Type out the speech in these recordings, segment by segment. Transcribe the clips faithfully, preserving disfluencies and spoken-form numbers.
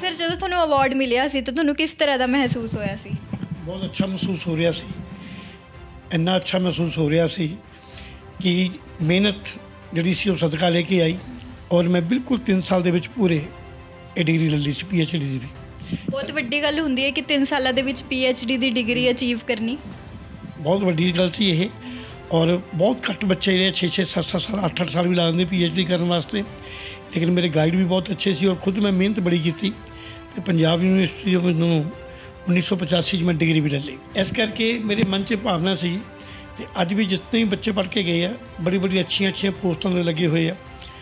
Sir जो ਤੁਹਾਨੂੰ award ਮਿਲਿਆ ਸੀ ਤਾਂ ਤੁਹਾਨੂੰ ਕਿਸ ਤਰ੍ਹਾਂ ਦਾ ਮਹਿਸੂਸ ਹੋਇਆ ਸੀ? बहुत अच्छा महसूस हो रहा सी, इन्ना अच्छा महसूस हो रहा सी कि मेहनत जी सी सदका लेके आई और मैं बिल्कुल तीन साल के पूरे ये डिग्री ले ली सी पी एच डी की भी। बहुत वड्डी गल हुंदी है कि तीन सालों के पी एच डी की डिग्री अचीव करनी बहुत वड्डी गल सी ये, और बहुत घट बच्चे जो छे छे सत्त सत्त साल अठ अठ साल भी ला देंगे पी एच डी करने वास्ते, लेकिन मेरे गाइड भी बहुत अच्छे सी और खुद मैं मेहनत बड़ी की थी। पंजाब यूनिवर्सिटी मैं उन्नीस सौ पचासी मैं डिग्री भी ले ली, इस करके मेरे मन से भावना सी। तो अज भी जितने भी बच्चे पढ़ के गए हैं बड़ी बड़ी अच्छी अच्छी पोस्टों में लगे हुए हैं,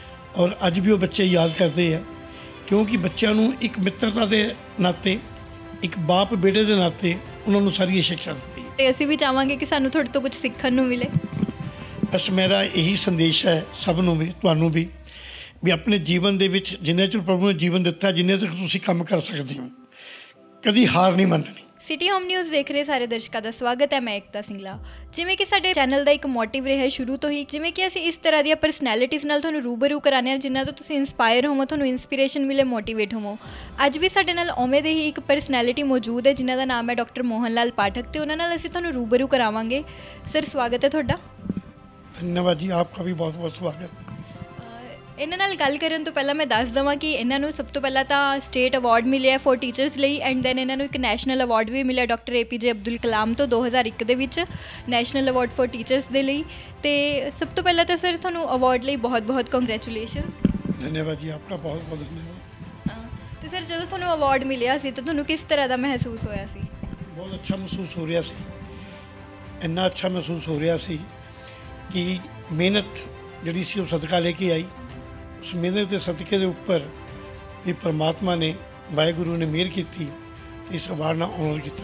और अज भी वो बच्चे याद करते हैं, क्योंकि बच्चों को एक मित्रता के नाते एक बाप बेटे के नाते उन्होंने सारी ये शिक्षा दी। तो असीं भी चाहांगे कि सानूं तुहाडे तो कुछ सीखण नूं मिले। बस मेरा यही संदेश है सबनों भी, तुहानूं भी, भी अपने जीवन दे विच जिन्ने चਿਰ प्रभु ने जीवन दिता जिन्ने तक तुसीं काम कर सकते हो, कभी हार नहीं माननी। सिटी होम न्यूज़ देख रहे सारे दर्शकों का स्वागत है। मैं एकता सिंगला। जिमें कि साडे चैनल का एक मोटिव रहा है शुरू तो ही, जिमें कि असीं इस तरह दी परसनैलिटीज़ नाल तुहानूं रूबरू कराने जिन्हां तो तुसीं इंस्पायर होवो, तुहानूं इंस्पीरेशन मिले, मोटिवेट होवो। अज भी साडे नाल उवें दे ही एक परसनैलिटी मौजूद है जिन्हां दा नाम है डॉक्टर मोहन लाल पाठक, तो उन्हां नाल असीं तुहानूं रूबरू करावांगे। सर स्वागत है तुहाडा। धन्यवाद जी, आपका भी बहुत बहुत स्वागत। इन्हां नाल गल करन तो पहला मैं दस देवां कि इन्हां नूं सब तो पहला तां स्टेट अवार्ड मिले फॉर टीचर्स लई, एंड दैन इन्हां नूं एक नैशनल अवार्ड भी मिले doctor A P J Abdul Kalam तो दो हज़ार एक दे विच नैशनल अवार्ड फॉर टीचर्स दे लई। ते सब तो पहला तो सर तुहानूं अवार्ड लई बहुत बहुत कंग्रेचुलेशनस। धन्यवाद जी, आपका बहुत बहुत धन्यवाद। तो सर जो तुहानूं अवार्ड मिलिया सी तो तुहानूं किस तरह का महसूस होया सी? बहुत अच्छा महसूस हो रहा सी, इन्ना अच्छा महसूस हो रहा सी कि मेहनत जी सी सदका लेके आई, उस मेहनत के सदके के उपर भी परमात्मा ने वाहगुरू ने मेहर की थी, तो इस अवार्ड नाल ऑनर किया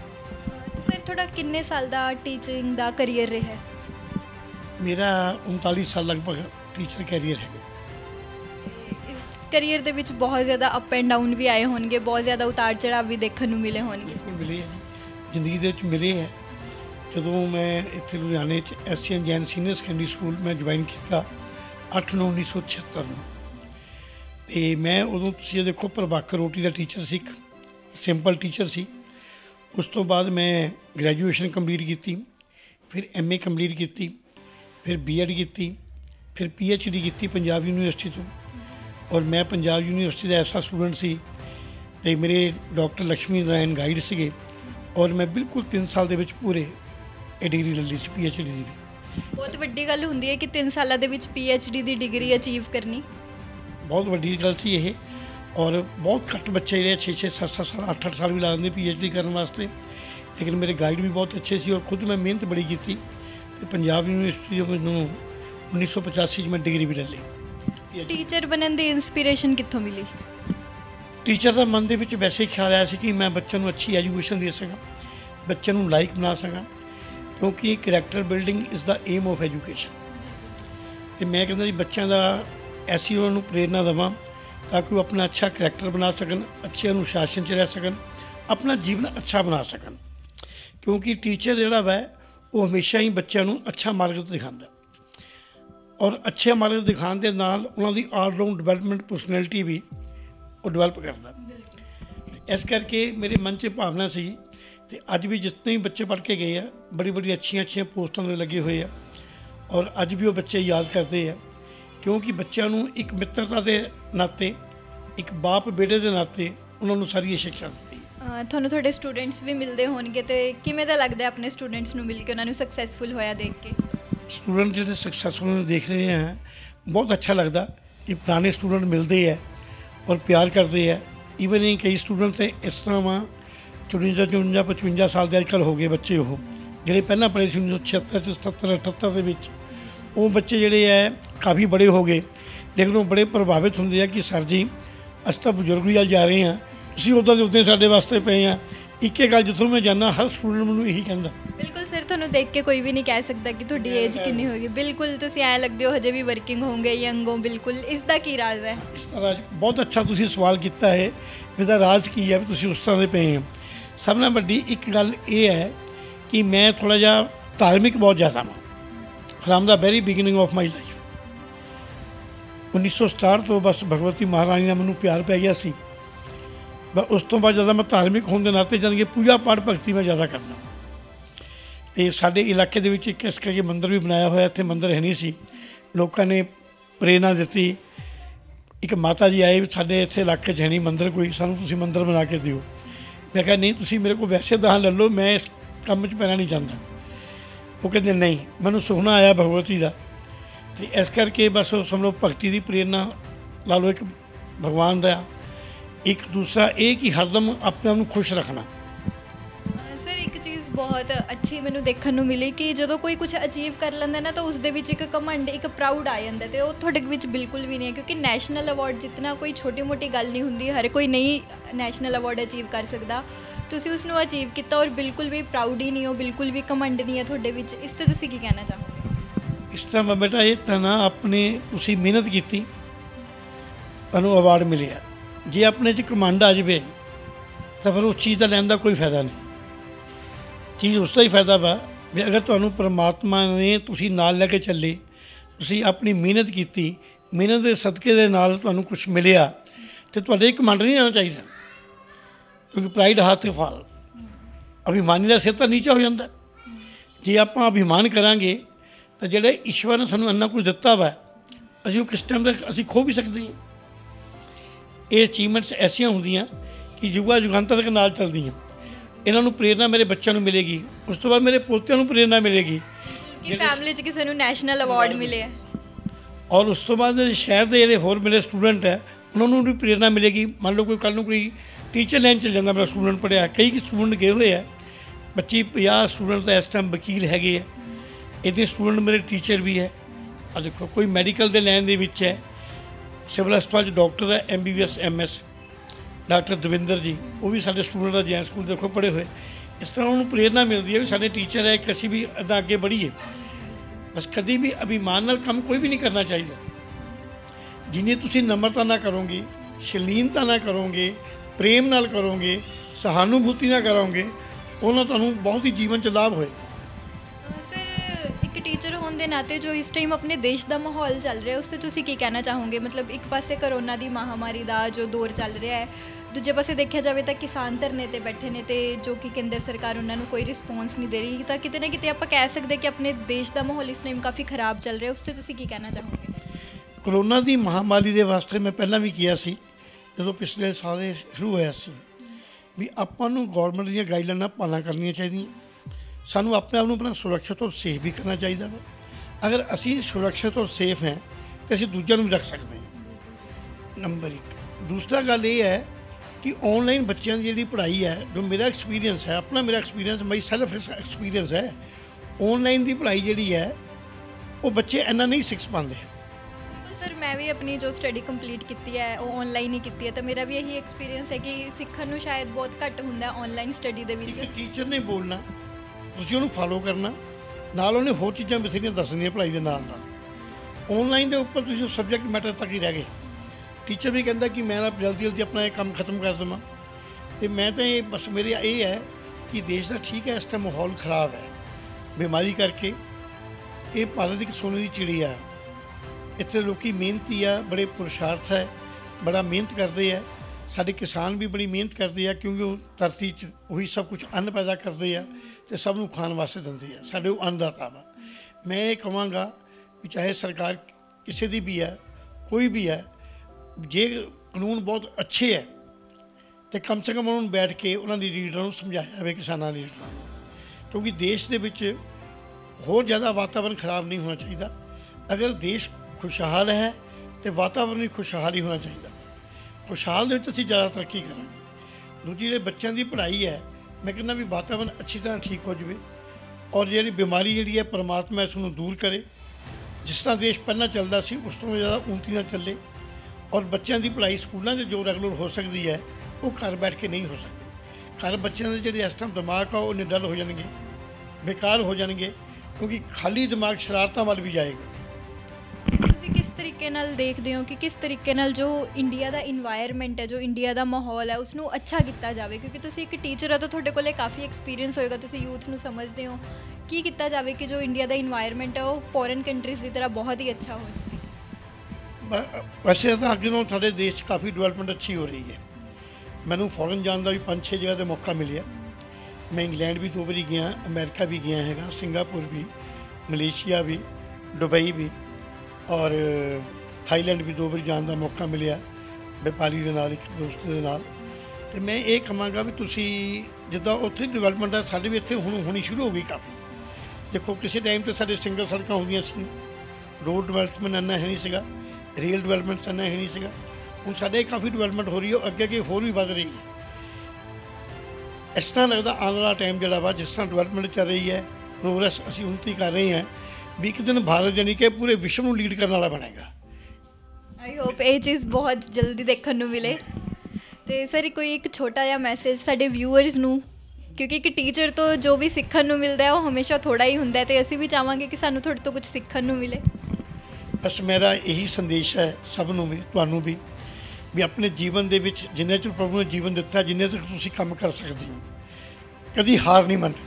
गया। तो सर थोड़ा किन्ने साल का टीचिंग का करियर रहा है? मेरा उनतालीस साल लगभग टीचर कैरियर है। इस करियर दे विच बहुत ज़्यादा अप एंड डाउन भी आए होंगे, बहुत ज़्यादा उतार चढ़ाव भी देखने को मिले होंगे। बिल्कुल मिले हैं, जिंदगी दे विच मिले है। जो मैं इत्थे लुधियाने S C N Jain senior secondary school मैं ज्वाइन किया अठ नौ उन्नीस सौ छिहत्तर में, तो मैं उदों तुसीं देखो प्रभाकर रोटी का टीचर सी, सिंपल टीचर सी। उस तो बाद मैं ग्रैजुएशन कंप्लीट की, फिर एम ए कंप्लीट की, फिर बी एड की, फिर पी एच डी की पंजाब यूनिवर्सिटी तो, और मैं पंजाब यूनिवर्सिटी का ऐसा स्टूडेंट सी, तो मेरे डॉक्टर लक्ष्मी नारायण गाइड से, और मैं बिल्कुल तीन साल के पूरे ये डिग्री ले ली सी पी एच डी की भी। बहुत वड्डी गल हुंदी है कि तीन सालों के पी एच डी की डिग्री अचीव करनी बहुत वड्डी गल सी ये, और बहुत घट बच्चे जो छे छे सत्त सत्त साल अठ अठ साल भी ला देंगे पी एच डी करने वास्ते, लेकिन मेरे गाइड भी बहुत अच्छे सी और खुद मैं मेहनत बड़ी की थी। तो पंजाब यूनिवर्सिटी मैं उन्नीस सौ पचासी मैं डिग्री भी ले ली। टीचर बनने की इंस्पीरेशन कित्थों मिली? टीचर का मन के वैसे ही ख्याल आया सी कि मैं बच्चों को अच्छी एजुकेशन दे सका, बच्चों को लाइक बना सका, क्योंकि character building is the aim of education. तो मैं कहता जी बच्चों का ऐसी उन्होंने प्रेरणा देवां ताकि वो अपना अच्छा करैक्टर बना सकन, अच्छे अनुशासन च रह सकन, अपना जीवन अच्छा बना सकन, क्योंकि टीचर जिहड़ा वै वो हमेशा ही बच्चों को अच्छा मार्ग दिखाता, और अच्छे मार्ग दिखाने के नाल उन्हां दी ऑलराउंड डिवेलपमेंट परसनैलिटी भी वो डिवेलप करता। इस करके मेरे मन से भावना सी, तो अज भी जितने भी बच्चे पढ़ के गए हैं बड़ी बड़ी अच्छी अच्छी पोस्टों में लगे हुए हैं, और अज भी वो बच्चे याद करते हैं, क्योंकि बच्चों को एक मित्रता के नाते एक बाप बेटे के नाते उन्होंने सारी ये शिक्षा दी। तुहानूं तुहाडे स्टूडेंट्स भी मिलते होणगे, तो किवें दा लगदा अपने स्टूडेंट्स नूं मिल के उन्होंने सक्सैसफुल होया देख के? स्टूडेंट जो सक्सैसफुल देख रहे हैं बहुत अच्छा लगता कि पुराने स्टूडेंट मिलते हैं और प्यार करते हैं। ईवन ही कई स्टूडेंट तो इस तरह वहाँ चुरंजा चुरंजा पचवंजा साल के अजकल हो गए बच्चे, वो जोड़े पहला पढ़े थे उन्नीस सौ छिहत्तर सतहत्तर अठहत्तर के वो बच्चे जोड़े है काफ़ी बड़े हो गए, लेकिन वो बड़े प्रभावित होंगे हैं कि सर जी अस तो बजुर्ग भी जा रहे हैं, तुसीं उदां दे उदां साडे वास्ते पे हैं। एक एक गल जिथों मैं जाना हर स्टूडेंट मैनूं यही कहता। बिल्कुल सर, तुहानूं देख के कोई भी नहीं कह सकता कि तुहाडी एज कितनी होगी। बिल्कुल तुसीं ऐ लगदे हो हजे भी वर्किंग होंगे, यंग हो। बिल्कुल इसका की राज है? इसका राज बहुत अच्छा तुसीं सवाल किया है, इसका राज की है भी तुसीं उस तरह दे पे हैं। सब नाल वड्डी एक गल ये है कि मैं थोड़ा जिहा धार्मिक बहुत ज़्यादा हाँ from the very beginning of my life. उन्नीस सौ सताहठ तो बस भगवती महारानी का मैनूं प्यार पै गया सी, ਬਸ ਉਸ ਤੋਂ ਬਾਅਦ ਜਦੋਂ ਮੈਂ ਧਾਰਮਿਕ ਹੋਣ ਦੇ ਨਾਤੇ ਜਾਣੀ ਕਿ ਪੂਜਾ ਪਾਠ ਭਗਤੀ ਮੈਂ ਜ਼ਿਆਦਾ ਕਰਦਾ। ਅਤੇ ਸਾਡੇ ਇਲਾਕੇ ਦੇ ਵਿੱਚ ਇੱਕ ਇਸ ਕਰਕੇ ਮੰਦਿਰ ਵੀ ਬਣਾਇਆ ਹੋਇਆ, ਇੱਥੇ ਮੰਦਿਰ ਹੈ ਨਹੀਂ ਸੀ, ਲੋਕਾਂ ਨੇ ਪ੍ਰੇਰਨਾ ਦਿੱਤੀ। ਇੱਕ ਮਾਤਾ ਜੀ ਆਏ ਵੀ ਸਾਡੇ ਇੱਥੇ ਇਲਾਕੇ 'ਚ ਹੈ ਨਹੀਂ ਮੰਦਿਰ ਕੋਈ, ਸਾਨੂੰ ਤੁਸੀਂ ਮੰਦਿਰ ਬਣਾ ਕੇ ਦਿਓ। ਮੈਂ ਕਿਹਾ ਨਹੀਂ, ਤੁਸੀਂ ਮੇਰੇ ਕੋਲ ਵੈਸੇ ਦਾਨ ਲੈ ਲਓ, ਮੈਂ ਇਸ ਕੰਮ 'ਚ ਪੈਣਾ ਨਹੀਂ ਚਾਹੁੰਦਾ। ਉਹ ਕਹਿੰਦੇ ਨਹੀਂ, ਮੈਨੂੰ ਸੁਪਨਾ ਆਇਆ ਭਗਵਤੀ ਦਾ, ਅਤੇ ਇਸ ਕਰਕੇ ਬਸ ਉਹ ਸਮਝੋ ਭਗਤੀ ਦੀ ਪ੍ਰੇਰਨਾ ਲਾ ਲਓ, ਇੱਕ ਭਗਵਾਨ ਦਾ। ਇੱਕ ਦੂਸਰਾ ਇਹ ਕਿ ਹਰਦਮ ਆਪਣੇ ਆਪ ਨੂੰ ਖੁਸ਼ ਰੱਖਣਾ। ਸਰ ਇੱਕ ਚੀਜ਼ ਬਹੁਤ ਅੱਛੀ ਮੈਨੂੰ ਦੇਖਣ ਨੂੰ ਮਿਲੀ ਕਿ ਜਦੋਂ ਕੋਈ ਕੁਝ ਅਚੀਵ ਕਰ ਲੈਂਦਾ ਨਾ ਤਾਂ ਉਸ ਦੇ ਵਿੱਚ ਇੱਕ ਘਮੰਡ, ਇੱਕ ਪ੍ਰਾਊਡ ਆ ਜਾਂਦਾ, ਅਤੇ ਉਹ ਤੁਹਾਡੇ ਵਿੱਚ ਬਿਲਕੁਲ ਵੀ ਨਹੀਂ ਹੈ। ਕਿਉਂਕਿ ਨੈਸ਼ਨਲ ਅਵਾਰਡ ਜਿੱਤਣਾ ਕੋਈ ਛੋਟੀ ਮੋਟੀ ਗੱਲ ਨਹੀਂ ਹੁੰਦੀ, ਹਰ ਕੋਈ ਨਹੀਂ ਨੈਸ਼ਨਲ ਅਵਾਰਡ ਅਚੀਵ ਕਰ ਸਕਦਾ। ਤੁਸੀਂ ਉਸ ਨੂੰ ਅਚੀਵ ਕੀਤਾ ਔਰ ਬਿਲਕੁਲ ਵੀ ਪ੍ਰਾਊਡ ਹੀ ਨਹੀਂ ਹੋ, ਬਿਲਕੁਲ ਵੀ ਘਮੰਡ ਨਹੀਂ ਹੈ ਤੁਹਾਡੇ ਵਿੱਚ। ਇਸ 'ਤੇ ਤੁਸੀਂ ਕੀ ਕਹਿਣਾ ਚਾਹੋਗੇ? ਇਸ ਤਰ੍ਹਾਂ ਬੇਟਾ, ਇਹ ਤਾਂ ਨਾ ਆਪਣੇ ਤੁਸੀਂ ਮਿਹਨਤ ਕੀਤੀ, ਤੁਹਾਨੂੰ ਅਵਾਰਡ ਮਿਲਿਆ। ਜੇ ਆਪਣੇ 'ਚ ਘਮੰਡ ਆ ਜਾਵੇ ਤਾਂ ਫਿਰ ਉਸ ਚੀਜ਼ ਦਾ ਲੈਣ ਦਾ ਕੋਈ ਫਾਇਦਾ ਨਹੀਂ। ਚੀਜ਼ ਉਸ ਦਾ ਹੀ ਫਾਇਦਾ ਵਾ ਵੀ ਅਗਰ ਤੁਹਾਨੂੰ ਪਰਮਾਤਮਾ ਨੇ ਤੁਸੀਂ ਨਾਲ ਲੈ ਕੇ ਚੱਲੇ, ਤੁਸੀਂ ਆਪਣੀ ਮਿਹਨਤ ਕੀਤੀ, ਮਿਹਨਤ ਦੇ ਸਦਕੇ ਦੇ ਨਾਲ ਤੁਹਾਨੂੰ ਕੁਛ ਮਿਲਿਆ, ਅਤੇ ਤੁਹਾਡੇ ਘਮੰਡ ਨਹੀਂ ਆਉਣਾ ਚਾਹੀਦਾ। ਕਿਉਂਕਿ ਪ੍ਰਾਈਡ ਹੱਥ ਤੇ ਫਾਲ, ਅਭਿਮਾਨੀ ਦਾ ਸਿਰ ਤਾਂ ਨੀਚਾ ਹੋ ਜਾਂਦਾ। ਜੇ ਆਪਾਂ ਅਭਿਮਾਨ ਕਰਾਂਗੇ ਤਾਂ ਜਿਹੜਾ ਈਸ਼ਵਰ ਨੇ ਸਾਨੂੰ ਇੰਨਾ ਕੁਝ ਦਿੱਤਾ ਵਾ, ਅਸੀਂ ਉਹ ਕਿਸ ਟਾਈਮ ਤੱਕ ਅਸੀਂ ਖੋ ਵੀ ਸਕਦੇ ਹਾਂ। ਇਹ ਅਚੀਵਮੈਂਟਸ ਐਸੀਆਂ ਹੁੰਦੀਆਂ ਕਿ ਯੁਗਾ ਯੁਗਾਂਤਰ ਤੱਕ ਨਾਲ ਚੱਲਦੀਆਂ। ਇਹਨਾਂ ਨੂੰ ਪ੍ਰੇਰਨਾ ਮੇਰੇ ਬੱਚਿਆਂ ਨੂੰ ਮਿਲੇਗੀ, ਉਸ ਤੋਂ ਬਾਅਦ ਮੇਰੇ ਪੋਤਿਆਂ ਨੂੰ ਪ੍ਰੇਰਨਾ ਮਿਲੇਗੀ ਕਿ ਫੈਮਿਲੀ 'ਚ ਕਿਸੇ ਨੂੰ ਨੈਸ਼ਨਲ ਅਵਾਰਡ ਮਿਲੇ, ਔਰ ਉਸ ਤੋਂ ਬਾਅਦ ਸ਼ਹਿਰ ਦੇ ਜਿਹੜੇ ਹੋਰ ਮੇਰੇ ਸਟੂਡੈਂਟ ਹੈ ਉਹਨਾਂ ਨੂੰ ਵੀ ਪ੍ਰੇਰਨਾ ਮਿਲੇਗੀ। ਮੰਨ ਲਓ ਕੋਈ ਕੱਲ੍ਹ ਨੂੰ ਕੋਈ ਟੀਚਰ ਲਾਈਨ 'ਚ ਜਾਂਦਾ, ਮੇਰਾ ਸਟੂਡੈਂਟ ਪੜ੍ਹਿਆ, ਕਈ ਸਟੂਡੈਂਟ ਗਏ ਹੋਏ ਆ, ਪੱਚੀ ਪੰਜਾਹ ਸਟੂਡੈਂਟ ਤਾਂ ਇਸ ਟਾਈਮ ਵਕੀਲ ਹੈਗੇ ਆ। ਇਹਦੇ ਸਟੂਡੈਂਟ ਮੇਰੇ ਟੀਚਰ ਵੀ ਹੈ। ਆ ਦੇਖੋ, ਕੋਈ ਮੈਡੀਕਲ ਦੇ ਲਾਈਨ ਦੇ ਵਿੱਚ ਹੈ, ਸਿਵਲ ਹਸਪਤਾਲ 'ਚ ਡਾਕਟਰ ਹੈ, M B B S M S doctor Davinder ji, ਉਹ ਵੀ ਸਾਡੇ ਸਟੂਡੈਂਟ ਦਾ ਜੈਨ ਸਕੂਲ ਦੇਖੋ ਪੜ੍ਹੇ ਹੋਏ। ਇਸ ਤਰ੍ਹਾਂ ਉਹਨੂੰ ਪ੍ਰੇਰਨਾ ਮਿਲਦੀ ਹੈ ਵੀ ਸਾਡੇ ਟੀਚਰ ਹੈ, ਕਿ ਅਸੀਂ ਵੀ ਇੱਦਾਂ ਅੱਗੇ बढ़ੀਏ। ਬਸ ਕਦੀ ਵੀ ਅਭਿਮਾਨ ਨਾਲ ਕੰਮ ਕੋਈ ਵੀ ਨਹੀਂ ਕਰਨਾ ਚਾਹੀਦਾ। ਜਿੰਨੀ ਤੁਸੀਂ ਨਮਰਤਾ ਨਾਲ ਕਰੋਗੇ, ਸ਼ਲੀਨਤਾ ਨਾਲ ਕਰੋਗੇ, ਪ੍ਰੇਮ ਨਾਲ ਕਰੋਗੇ, ਸਹਾਨੂਭੂਤੀ ਨਾਲ ਕਰੋਗੇ, ਉਹਨਾਂ ਤੁਹਾਨੂੰ ਬਹੁਤ ਹੀ ਜੀਵਨ 'ਚ ਲਾਭ ਹੋਏ। ਸਰ ਇੱਕ ਟੀਚਰ ਹੋਣ ਦੇ ਨਾਤੇ ਜੋ ਇਸ ਟਾਈਮ ਆਪਣੇ ਦੇਸ਼ ਦਾ ਮਾਹੌਲ ਚੱਲ ਰਿਹਾ ਉਸ 'ਤੇ ਤੁਸੀਂ ਕੀ ਕਹਿਣਾ ਚਾਹੋਗੇ? ਮਤਲਬ ਇੱਕ ਪਾਸੇ ਕਰੋਨਾ ਦੀ ਮਹਾਮਾਰੀ ਦਾ ਜੋ ਦੌਰ ਚੱਲ ਰਿਹਾ ਹੈ, ਦੂਜੇ ਪਾਸੇ ਦੇਖਿਆ ਜਾਵੇ ਤਾਂ ਕਿਸਾਨ ਧਰਨੇ 'ਤੇ ਬੈਠੇ ਨੇ, ਤੇ ਜੋ ਕਿ ਕੇਂਦਰ ਸਰਕਾਰ ਉਹਨਾਂ ਨੂੰ ਕੋਈ ਰਿਸਪੌਂਸ ਨਹੀਂ ਦੇ ਰਹੀ, ਤਾਂ ਕਿਤੇ ਨਾ ਕਿਤੇ ਆਪਾਂ ਕਹਿ ਸਕਦੇ ਕਿ ਆਪਣੇ ਦੇਸ਼ ਦਾ ਮਾਹੌਲ ਇਸ ਟਾਈਮ ਕਾਫੀ ਖਰਾਬ ਚੱਲ ਰਿਹਾ। ਉਸ 'ਤੇ ਤੁਸੀਂ ਕੀ ਕਹਿਣਾ ਚਾਹੋਗੇ? ਕਰੋਨਾ ਦੀ ਮਹਾਮਾਰੀ ਦੇ ਵਾਸਤੇ ਮੈਂ ਪਹਿਲਾਂ ਵੀ ਕਿਹਾ ਸੀ, ਜਦੋਂ ਪਿਛਲੇ ਸਾਲ ਇਹ ਸ਼ੁਰੂ ਹੋਇਆ ਸੀ, ਵੀ ਆਪਾਂ ਨੂੰ ਗੌਰਮੈਂਟ ਦੀਆਂ ਗਾਈਡਲਾਈਨਾਂ ਪਾਲਣਾ ਕਰਨੀਆਂ ਚਾਹੀਦੀਆਂ। ਸਾਨੂੰ ਆਪਣੇ ਆਪ ਨੂੰ ਆਪਣਾ ਸੁਰੱਖਿਅਤ ਔਰ ਸੇਫ ਵੀ ਕਰਨਾ ਚਾਹੀਦਾ ਵਾ। ਅਗਰ ਅਸੀਂ ਸੁਰੱਖਿਅਤ ਔਰ ਸੇਫ ਹੈ ਤਾਂ ਅਸੀਂ ਦੂਜਿਆਂ ਨੂੰ ਵੀ ਰੱਖ ਸਕਦੇ ਹਾਂ, ਨੰਬਰ ਇੱਕ। ਦੂਸਰਾ ਗੱਲ ਇਹ ਹੈ ਕਿ ਔਨਲਾਈਨ ਬੱਚਿਆਂ ਦੀ ਜਿਹੜੀ ਪੜ੍ਹਾਈ ਹੈ, ਜੋ ਮੇਰਾ ਐਕਸਪੀਰੀਅੰਸ ਹੈ, ਆਪਣਾ ਮੇਰਾ ਐਕਸਪੀਰੀਅੰਸ, ਮੇਰੀ ਸੈਲਫ ਐਕਸਪੀਰੀਅੰਸ ਹੈ, ਔਨਲਾਈਨ ਦੀ ਪੜ੍ਹਾਈ ਜਿਹੜੀ ਹੈ ਉਹ ਬੱਚੇ ਇੰਨਾ ਨਹੀਂ ਸਿੱਖ ਪਾਉਂਦੇ। ਸਰ ਮੈਂ ਵੀ ਆਪਣੀ ਜੋ ਸਟੱਡੀ ਕੰਪਲੀਟ ਕੀਤੀ ਹੈ ਉਹ ਆਨਲਾਈਨ ਹੀ ਕੀਤੀ ਹੈ, ਤਾਂ ਮੇਰਾ ਵੀ ਇਹੀ ਐਕਸਪੀਰੀਅੰਸ ਹੈ ਕਿ ਸਿੱਖਣ ਨੂੰ ਸ਼ਾਇਦ ਬਹੁਤ ਘੱਟ ਹੁੰਦਾ ਆਨਲਾਈਨ ਸਟੱਡੀ ਦੇ ਵਿੱਚ। ਟੀਚਰ ਨੇ ਬੋਲਣਾ, ਤੁਸੀਂ ਉਹਨੂੰ ਫਾਲੋ ਕਰਨਾ, ਨਾਲ ਉਹਨੇ ਹੋਰ ਚੀਜ਼ਾਂ ਬਥੇਰੀਆਂ ਦੱਸਣੀਆਂ ਪੜ੍ਹਾਈ ਦੇ ਨਾਲ ਨਾਲ। ਆਨਲਾਈਨ ਦੇ ਉੱਪਰ ਤੁਸੀਂ ਸਬਜੈਕਟ ਮੈਟਰ ਤੱਕ ਹੀ ਰਹਿ ਗਏ। ਟੀਚਰ ਵੀ ਕਹਿੰਦਾ ਕਿ ਮੈਂ ਨਾ ਜਲਦੀ ਜਲਦੀ ਆਪਣਾ ਇਹ ਕੰਮ ਖਤਮ ਕਰ ਦੇਵਾਂ, ਅਤੇ ਮੈਂ ਤਾਂ ਇਹ ਬਸ ਮੇਰੇ ਇਹ ਹੈ ਕਿ ਦੇਸ਼ ਦਾ ਠੀਕ ਹੈ ਇਸ ਟਾਈਮ ਮਾਹੌਲ ਖਰਾਬ ਹੈ ਬਿਮਾਰੀ ਕਰਕੇ। ਇਹ ਭਾਰਤ ਇੱਕ ਸੋਨੇ ਦੀ ਚਿੜੀ ਆ, ਇੱਥੇ ਲੋਕ ਮਿਹਨਤੀ ਆ, ਬੜੇ ਪੁਰਸ਼ਾਰਥ ਹੈ, ਬੜਾ ਮਿਹਨਤ ਕਰਦੇ ਆ। ਸਾਡੇ ਕਿਸਾਨ ਵੀ ਬੜੀ ਮਿਹਨਤ ਕਰਦੇ ਆ, ਕਿਉਂਕਿ ਉਹ ਧਰਤੀ 'ਚ ਉਹੀ ਸਭ ਕੁਝ ਅੰਨ ਪੈਦਾ ਕਰਦੇ ਆ ਅਤੇ ਸਭ ਨੂੰ ਖਾਣ ਵਾਸਤੇ ਦਿੰਦੇ ਆ। ਸਾਡੇ ਉਹ ਅੰਨਦਾਤਾ ਵਾ। ਮੈਂ ਇਹ ਕਹਾਂਗਾ ਵੀ ਚਾਹੇ ਸਰਕਾਰ ਕਿਸੇ ਦੀ ਵੀ ਹੈ, ਕੋਈ ਵੀ ਹੈ, ਜੇ ਕਾਨੂੰਨ ਬਹੁਤ ਅੱਛੇ ਹੈ ਤਾਂ ਕਮ ਸੇ ਕਮ ਉਹਨਾਂ ਨੂੰ ਬੈਠ ਕੇ ਉਹਨਾਂ ਦੀ ਲੀਡਰਾਂ ਨੂੰ ਸਮਝਾਇਆ ਜਾਵੇ, ਕਿਸਾਨਾਂ ਦੀ ਲੀਡਰਾਂ ਨੂੰ, ਕਿਉਂਕਿ ਦੇਸ਼ ਦੇ ਵਿੱਚ ਹੋਰ ਜ਼ਿਆਦਾ ਵਾਤਾਵਰਨ ਖਰਾਬ ਨਹੀਂ ਹੋਣਾ ਚਾਹੀਦਾ। ਅਗਰ ਦੇਸ਼ ਖੁਸ਼ਹਾਲ ਹੈ ਤਾਂ ਵਾਤਾਵਰਨ ਵੀ ਖੁਸ਼ਹਾਲ ਹੀ ਹੋਣਾ ਚਾਹੀਦਾ। ਖੁਸ਼ਹਾਲ ਦੇ ਵਿੱਚ ਅਸੀਂ ਜ਼ਿਆਦਾ ਤਰੱਕੀ ਕਰਾਂਗੇ। ਦੂਜੀ ਜਿਹੜੇ ਬੱਚਿਆਂ ਦੀ ਪੜ੍ਹਾਈ ਹੈ, ਮੈਂ ਕਹਿੰਦਾ ਵੀ ਵਾਤਾਵਰਨ ਅੱਛੀ ਤਰ੍ਹਾਂ ਠੀਕ ਹੋ ਜਾਵੇ, ਔਰ ਜਿਹੜੀ ਬਿਮਾਰੀ ਜਿਹੜੀ ਹੈ ਪਰਮਾਤਮਾ ਇਸ ਨੂੰ ਦੂਰ ਕਰੇ। ਜਿਸ ਤਰ੍ਹਾਂ ਦੇਸ਼ ਪਹਿਲਾਂ ਚੱਲਦਾ ਸੀ ਉਸ ਤੋਂ ਜ਼ਿਆਦਾ ਉੱਨਤੀ ਨਾਲ ਚੱਲੇ, ਔਰ ਬੱਚਿਆਂ ਦੀ ਪੜ੍ਹਾਈ ਸਕੂਲਾਂ 'ਚ ਜੋ ਰੈਗੂਲਰ ਹੋ ਸਕਦੀ ਹੈ ਉਹ ਘਰ ਬੈਠ ਕੇ ਨਹੀਂ ਹੋ ਸਕਦੀ। ਘਰ ਬੱਚਿਆਂ ਦੇ ਜਿਹੜੇ ਇਸ ਟਾਈਮ ਦਿਮਾਗ ਆ ਉਹ ਨਿਡਲ ਹੋ ਜਾਣਗੇ, ਬੇਕਾਰ ਹੋ ਜਾਣਗੇ, ਕਿਉਂਕਿ ਖਾਲੀ ਦਿਮਾਗ ਸ਼ਰਾਰਤਾਂ ਵੱਲ ਵੀ ਜਾਏਗਾ। ਤੁਸੀਂ ਕਿਸ ਤਰੀਕੇ ਨਾਲ ਦੇਖਦੇ ਹੋ ਕਿ ਕਿਸ ਤਰੀਕੇ ਨਾਲ ਜੋ ਇੰਡੀਆ ਦਾ ਇਨਵਾਇਰਨਮੈਂਟ ਹੈ, ਜੋ ਇੰਡੀਆ ਦਾ ਮਾਹੌਲ ਹੈ, ਉਸ ਨੂੰ ਅੱਛਾ ਕੀਤਾ ਜਾਵੇ? ਕਿਉਂਕਿ ਤੁਸੀਂ ਇੱਕ ਟੀਚਰ ਹੋ ਤਾਂ ਤੁਹਾਡੇ ਕੋਲ ਕਾਫੀ ਐਕਸਪੀਰੀਅੰਸ ਹੋਏਗਾ, ਤੁਸੀਂ ਯੂਥ ਨੂੰ ਸਮਝਦੇ ਹੋ। ਕੀ ਕੀਤਾ ਜਾਵੇ ਕਿ ਜੋ ਇੰਡੀਆ ਦਾ ਇਨਵਾਇਰਨਮੈਂਟ ਹੈ ਉਹ ਫੋਰਨ ਕੰਟਰੀਜ਼ ਦੀ ਤਰ੍ਹਾਂ ਬਹੁਤ ਹੀ ਅੱਛਾ ਹੋਵੇ? ਵੈਸੇ ਤਾਂ ਅੱਗੇ ਨਾਲੋਂ ਸਾਡੇ ਦੇਸ਼ 'ਚ ਕਾਫੀ ਡਿਵੈਲਪਮੈਂਟ ਅੱਛੀ ਹੋ ਰਹੀ ਹੈ। ਮੈਨੂੰ ਫੋਰਨ ਜਾਣ ਦਾ ਵੀ ਪੰਜ ਛੇ ਜਗ੍ਹਾ 'ਤੇ ਮੌਕਾ ਮਿਲਿਆ। ਮੈਂ ਇੰਗਲੈਂਡ ਵੀ ਦੋ ਵਾਰੀ ਗਿਆ, ਅਮਰੀਕਾ ਵੀ ਗਿਆ ਹੈਗਾ, ਸਿੰਗਾਪੁਰ ਵੀ, ਮਲੇਸ਼ੀਆ ਵੀ, ਦੁਬਈ ਵੀ ਔਰ ਥਾਈਲੈਂਡ ਵੀ ਦੋ ਵਾਰੀ ਜਾਣ ਦਾ ਮੌਕਾ ਮਿਲਿਆ ਵਪਾਰੀ ਦੇ ਨਾਲ, ਇੱਕ ਦੋਸਤ ਦੇ ਨਾਲ। ਅਤੇ ਮੈਂ ਇਹ ਕਹਾਂਗਾ ਵੀ ਤੁਸੀਂ ਜਿੱਦਾਂ ਉੱਥੇ ਡਿਵੈਲਪਮੈਂਟ ਹੈ, ਸਾਡੇ ਵੀ ਇੱਥੇ ਹੁਣ ਹੋਣੀ ਸ਼ੁਰੂ ਹੋ ਗਈ ਕਾਫੀ। ਦੇਖੋ ਕਿਸੇ ਟਾਈਮ 'ਤੇ ਸਾਡੇ ਸਿੰਗਲ ਸੜਕਾਂ ਹੁੰਦੀਆਂ ਸੀ, ਰੋਡ ਡਿਵੈਲਪਮੈਂਟ ਇੰਨਾ ਹੈ ਨਹੀਂ ਸੀਗਾ, ਰੇਲ ਡਿਵੈਲਪਮੈਂਟ ਇੰਨਾ ਹੈ ਨਹੀਂ ਸੀਗਾ। ਹੁਣ ਸਾਡੇ ਕਾਫੀ ਡਿਵੈਲਪਮੈਂਟ ਹੋ ਰਹੀ ਹੈ, ਅੱਗੇ ਅੱਗੇ ਹੋਰ ਵੀ ਵੱਧ ਰਹੀ ਹੈ। ਇਸ ਤਰ੍ਹਾਂ ਲੱਗਦਾ ਆਉਣ ਵਾਲਾ ਟਾਈਮ ਜਿਹੜਾ ਵਾ, ਜਿਸ ਤਰ੍ਹਾਂ ਡਿਵੈਲਪਮੈਂਟ ਚੱਲ ਰਹੀ ਹੈ, ਪ੍ਰੋਗਰੈਸ ਅਸੀਂ ਉੱਨਤੀ ਕਰ ਰਹੇ ਹਾਂ, ਵੀ ਇੱਕ ਦਿਨ ਭਾਰਤ ਜਾਣੀ ਕਿ ਪੂਰੇ ਵਿਸ਼ਵ ਨੂੰ ਲੀਡ ਕਰਨ ਵਾਲਾ ਬਣੇਗਾ। ਆਈ ਹੋਪ ਇਹ ਚੀਜ਼ ਬਹੁਤ ਜਲਦੀ ਦੇਖਣ ਨੂੰ ਮਿਲੇ। ਅਤੇ ਸਰ ਕੋਈ ਇੱਕ ਛੋਟਾ ਜਿਹਾ ਮੈਸੇਜ ਸਾਡੇ ਵਿਊਅਰਸ ਨੂੰ, ਕਿਉਂਕਿ ਇੱਕ ਟੀਚਰ ਤੋਂ ਜੋ ਵੀ ਸਿੱਖਣ ਨੂੰ ਮਿਲਦਾ ਹੈ ਉਹ ਹਮੇਸ਼ਾ ਥੋੜ੍ਹਾ ਹੀ ਹੁੰਦਾ, ਅਤੇ ਅਸੀਂ ਵੀ ਚਾਹਾਂਗੇ ਕਿ ਸਾਨੂੰ ਤੁਹਾਡੇ ਤੋਂ ਕੁਝ ਸਿੱਖਣ ਨੂੰ ਮਿਲੇ। ਬਸ ਮੇਰਾ ਇਹੀ ਸੰਦੇਸ਼ ਹੈ ਸਭ ਨੂੰ ਵੀ, ਤੁਹਾਨੂੰ ਵੀ, ਵੀ ਆਪਣੇ ਜੀਵਨ ਦੇ ਵਿੱਚ ਜਿੰਨੇ ਚਿਰ ਪ੍ਰਭੂ ਨੇ ਜੀਵਨ ਦਿੱਤਾ, ਜਿੰਨੇ ਤੱਕ ਤੁਸੀਂ ਕੰਮ ਕਰ ਸਕਦੇ ਹੋ, ਕਦੀ ਹਾਰ ਨਹੀਂ ਮੰਨਣੀ,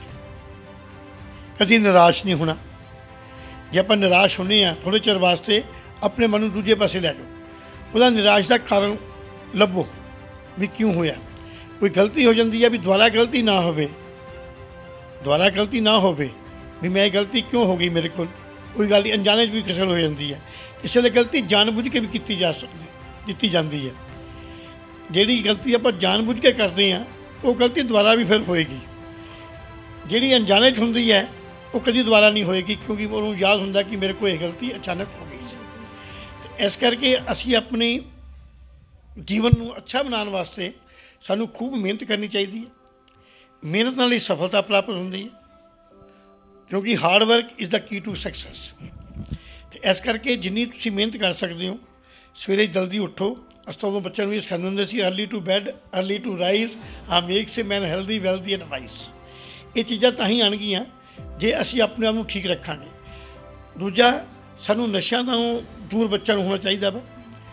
ਕਦੀ ਨਿਰਾਸ਼ ਨਹੀਂ ਹੋਣਾ। ਜੇ ਆਪਾਂ ਨਿਰਾਸ਼ ਹੁੰਦੇ ਹਾਂ ਥੋੜ੍ਹੇ ਚਿਰ ਵਾਸਤੇ, ਆਪਣੇ ਮਨ ਨੂੰ ਦੂਜੇ ਪਾਸੇ ਲੈ ਜਾਓ, ਉਹਦਾ ਨਿਰਾਸ਼ ਦਾ ਕਾਰਨ ਲੱਭੋ ਵੀ ਕਿਉਂ ਹੋਇਆ। ਕੋਈ ਗਲਤੀ ਹੋ ਜਾਂਦੀ ਹੈ ਵੀ ਦੁਬਾਰਾ ਗਲਤੀ ਨਾ ਹੋਵੇ, ਦੁਬਾਰਾ ਗਲਤੀ ਨਾ ਹੋਵੇ ਵੀ ਮੈਂ ਇਹ ਗਲਤੀ ਕਿਉਂ ਹੋ ਗਈ ਮੇਰੇ ਕੋਲ। ਕੋਈ ਗੱਲ ਨਹੀਂ, ਅਣਜਾਣੇ 'ਚ ਵੀ ਕਿਸੇ ਹੋ ਜਾਂਦੀ ਹੈ, ਕਿਸੇ ਲਈ ਗਲਤੀ ਜਾਣ ਬੁੱਝ ਕੇ ਵੀ ਕੀਤੀ ਜਾ ਸਕਦੀ ਦਿੱਤੀ ਜਾਂਦੀ ਹੈ। ਜਿਹੜੀ ਗਲਤੀ ਆਪਾਂ ਜਾਣ ਬੁੱਝ ਕੇ ਕਰਦੇ ਹਾਂ ਉਹ ਗਲਤੀ ਦੁਬਾਰਾ ਵੀ ਫਿਰ ਹੋਏਗੀ। ਜਿਹੜੀ ਅਣਜਾਣੇ 'ਚ ਹੁੰਦੀ ਹੈ ਉਹ ਕਦੀ ਦੁਬਾਰਾ ਨਹੀਂ ਹੋਏਗੀ, ਕਿਉਂਕਿ ਉਹਨੂੰ ਯਾਦ ਹੁੰਦਾ ਕਿ ਮੇਰੇ ਕੋਲ ਇਹ ਗਲਤੀ ਅਚਾਨਕ ਹੋ ਗਈ ਸੀ। ਅਤੇ ਇਸ ਕਰਕੇ ਅਸੀਂ ਆਪਣੀ ਜੀਵਨ ਨੂੰ ਅੱਛਾ ਬਣਾਉਣ ਵਾਸਤੇ ਸਾਨੂੰ ਖੂਬ ਮਿਹਨਤ ਕਰਨੀ ਚਾਹੀਦੀ ਹੈ। ਮਿਹਨਤ ਨਾਲ ਹੀ ਸਫਲਤਾ ਪ੍ਰਾਪਤ ਹੁੰਦੀ ਹੈ, ਕਿਉਂਕਿ hard work is the key to success. ਅਤੇ ਇਸ ਕਰਕੇ ਜਿੰਨੀ ਤੁਸੀਂ ਮਿਹਨਤ ਕਰ ਸਕਦੇ ਹੋ, ਸਵੇਰੇ ਜਲਦੀ ਉੱਠੋ। ਅਸੀਂ ਤਾਂ ਉਦੋਂ ਬੱਚਿਆਂ ਨੂੰ ਵੀ ਸਿਖਾਉਂਦੇ ਹੁੰਦੇ ਸੀ, early to bed early to rise ਆ makes a man healthy wealthy and wise. ਇਹ ਚੀਜ਼ਾਂ ਤਾਂ ਹੀ ਆਉਣਗੀਆਂ ਜੇ ਅਸੀਂ ਆਪਣੇ ਆਪ ਨੂੰ ਠੀਕ ਰੱਖਾਂਗੇ। ਦੂਜਾ, ਸਾਨੂੰ ਨਸ਼ਿਆਂ ਤੋਂ ਦੂਰ ਬੱਚਿਆਂ ਨੂੰ ਹੋਣਾ ਚਾਹੀਦਾ ਵਾ।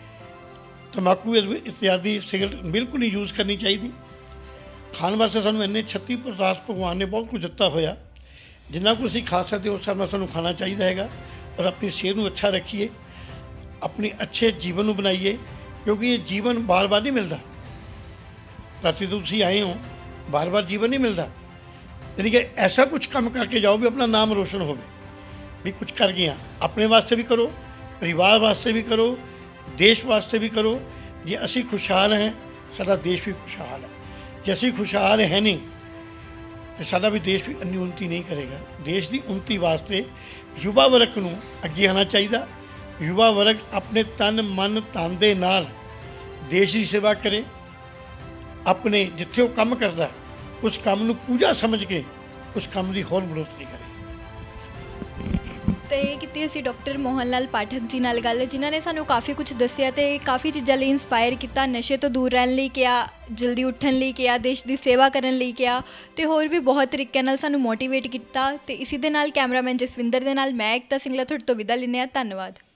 ਤੰਬਾਕੂ ਇਤਿਆਦਿ ਸਿਗਰਟ ਬਿਲਕੁਲ ਨਹੀਂ ਯੂਜ਼ ਕਰਨੀ ਚਾਹੀਦੀ। ਖਾਣ ਵਾਸਤੇ ਸਾਨੂੰ ਇੰਨੇ ਛੱਤੀ ਪਦਾਰਥ ਭਗਵਾਨ ਨੇ ਬਹੁਤ ਕੁਝ ਦਿੱਤਾ ਹੋਇਆ, ਜਿੰਨਾ ਕੁ ਅਸੀਂ ਖਾ ਸਕਦੇ ਉਸ ਹਿਸਾਬ ਨਾਲ ਸਾਨੂੰ ਖਾਣਾ ਚਾਹੀਦਾ ਹੈਗਾ। ਔਰ ਆਪਣੀ ਸਿਹਤ ਨੂੰ ਅੱਛਾ ਰੱਖੀਏ, ਆਪਣੀ ਅੱਛੇ ਜੀਵਨ ਨੂੰ ਬਣਾਈਏ, ਕਿਉਂਕਿ ਇਹ ਜੀਵਨ ਬਾਰ ਬਾਰ ਨਹੀਂ ਮਿਲਦਾ। ਧਰਤੀ ਤੋਂ ਤੁਸੀਂ ਆਏ ਹੋ, ਬਾਰ ਬਾਰ ਜੀਵਨ ਨਹੀਂ ਮਿਲਦਾ। ਯਾਨੀ ਕਿ ਐਸਾ ਕੁਝ ਕੰਮ ਕਰਕੇ ਜਾਓ ਵੀ ਆਪਣਾ ਨਾਮ ਰੋਸ਼ਨ ਹੋਵੇ, ਵੀ ਕੁਝ ਕਰ ਗਏ ਹਾਂ। ਆਪਣੇ ਵਾਸਤੇ ਵੀ ਕਰੋ, ਪਰਿਵਾਰ ਵਾਸਤੇ ਵੀ ਕਰੋ, ਦੇਸ਼ ਵਾਸਤੇ ਵੀ ਕਰੋ। ਜੇ ਅਸੀਂ ਖੁਸ਼ਹਾਲ ਹੈ, ਸਾਡਾ ਦੇਸ਼ ਵੀ ਖੁਸ਼ਹਾਲ ਹੈ। ਜੇ ਅਸੀਂ ਖੁਸ਼ਹਾਲ ਹੈ ਨਹੀਂ ਤਾਂ ਸਾਡਾ ਵੀ ਦੇਸ਼ ਵੀ ਇੰਨੀ ਉੱਨਤੀ ਨਹੀਂ ਕਰੇਗਾ। ਦੇਸ਼ ਦੀ ਉੱਨਤੀ ਵਾਸਤੇ ਯੁਵਾ ਵਰਗ ਨੂੰ ਅੱਗੇ ਆਉਣਾ ਚਾਹੀਦਾ। ਯੁਵਾ ਵਰਗ ਆਪਣੇ ਤਨ ਮਨ ਧਨ ਦੇ ਨਾਲ ਦੇਸ਼ ਦੀ ਸੇਵਾ ਕਰੇ। ਆਪਣੇ ਜਿੱਥੇ ਉਹ ਕੰਮ ਕਰਦਾ ਉਸ ਕੰਮ ਨੂੰ ਪੂਜਾ ਸਮਝ ਕੇ ਉਸ ਕੰਮ ਦੀ ਹੋਰ ਬੜੋਤਰੀ ਕਰੇ। ਤੇ ਕੀਤੀ ਅਸੀਂ ਡਾਕਟਰ ਮੋਹਨ ਲਾਲ ਪਾਠਕ ਜੀ ਨਾਲ ਗੱਲ, ਜਿਨ੍ਹਾਂ ਨੇ ਸਾਨੂੰ ਕਾਫੀ ਕੁਝ ਦੱਸਿਆ ਤੇ ਕਾਫੀ ਚੀਜ਼ਾਂ ਲਈ ਇੰਸਪਾਇਰ ਕੀਤਾ। ਨਸ਼ੇ ਤੋਂ ਦੂਰ ਰਹਿਣ ਲਈ ਕਿਹਾ, ਜਲਦੀ ਉੱਠਣ ਲਈ ਕਿਹਾ, ਦੇਸ਼ ਦੀ ਸੇਵਾ ਕਰਨ ਲਈ ਕਿਹਾ, ਤੇ ਹੋਰ ਵੀ ਬਹੁਤ ਤਰੀਕਿਆਂ ਨਾਲ ਸਾਨੂੰ ਮੋਟੀਵੇਟ ਕੀਤਾ। ਤੇ ਇਸੀ ਦੇ ਨਾਲ ਕੈਮਰਾਮੈਨ ਜਸਵਿੰਦਰ ਦੇ ਨਾਲ ਮੈਂ ਏਕਤਾ ਸਿੰਗਲਾ ਤੁਹਾਡੇ ਤੋਂ ਵਿਦਾ ਲੈਂਦੇ ਹਾਂ। ਧੰਨਵਾਦ।